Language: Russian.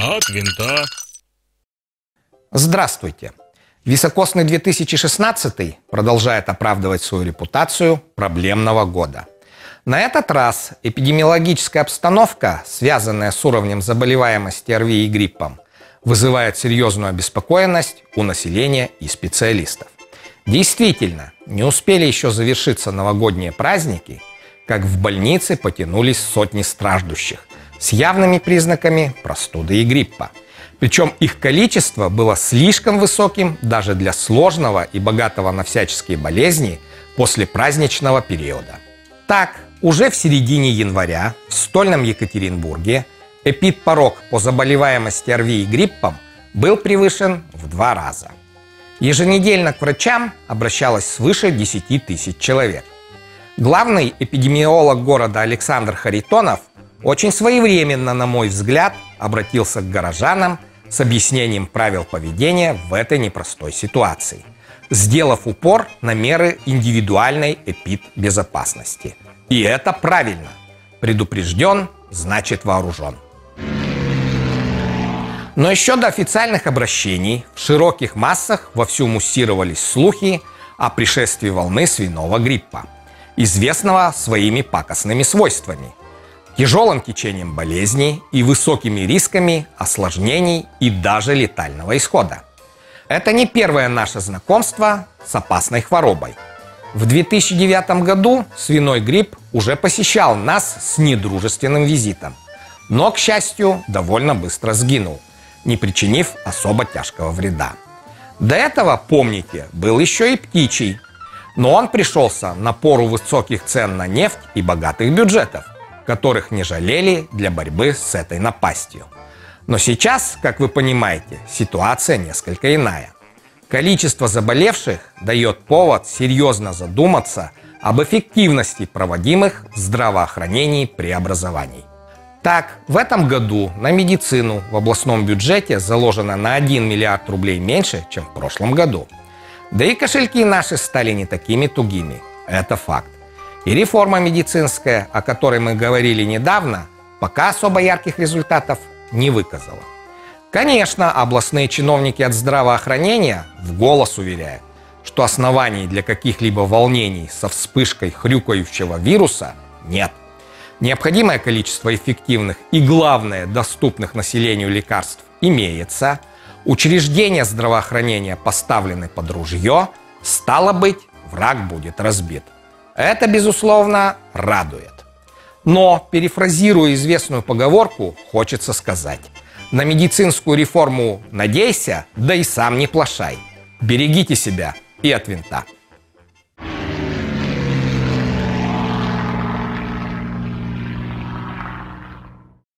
От винта. Здравствуйте! Високосный 2016 продолжает оправдывать свою репутацию проблемного года. На этот раз эпидемиологическая обстановка, связанная с уровнем заболеваемости ОРВИ и гриппом, вызывает серьезную обеспокоенность у населения и специалистов. Действительно, не успели еще завершиться новогодние праздники, как в больнице потянулись сотни страждущих с явными признаками простуды и гриппа. Причем их количество было слишком высоким даже для сложного и богатого на всяческие болезни после праздничного периода. Так, уже в середине января в стольном Екатеринбурге эпидпорог по заболеваемости ОРВИ и гриппом был превышен в 2 раза. Еженедельно к врачам обращалось свыше 10 тысяч человек. Главный эпидемиолог города Александр Харитонов очень своевременно, на мой взгляд, обратился к горожанам с объяснением правил поведения в этой непростой ситуации, сделав упор на меры индивидуальной эпидбезопасности. И это правильно. Предупрежден, значит вооружен. Но еще до официальных обращений в широких массах вовсю муссировались слухи о пришествии волны свиного гриппа, известного своими пакостными свойствами, тяжелым течением болезней и высокими рисками осложнений и даже летального исхода. Это не первое наше знакомство с опасной хворобой. В 2009 году свиной грипп уже посещал нас с недружественным визитом, но, к счастью, довольно быстро сгинул, не причинив особо тяжкого вреда. До этого, помните, был еще и птичий, но он пришелся на пору высоких цен на нефть и богатых бюджетов, которых не жалели для борьбы с этой напастью. Но сейчас, как вы понимаете, ситуация несколько иная. Количество заболевших дает повод серьезно задуматься об эффективности проводимых в здравоохранении преобразований. Так, в этом году на медицину в областном бюджете заложено на 1 миллиард рублей меньше, чем в прошлом году. Да и кошельки наши стали не такими тугими. Это факт. И реформа медицинская, о которой мы говорили недавно, пока особо ярких результатов не выказала. Конечно, областные чиновники от здравоохранения в голос уверяют, что оснований для каких-либо волнений со вспышкой хрюкающего вируса нет. Необходимое количество эффективных и, главное, доступных населению лекарств имеется, учреждения здравоохранения поставлены под ружье, стало быть, враг будет разбит. Это, безусловно, радует. Но, перефразируя известную поговорку, хочется сказать: на медицинскую реформу надейся, да и сам не плашай. Берегите себя и от винта.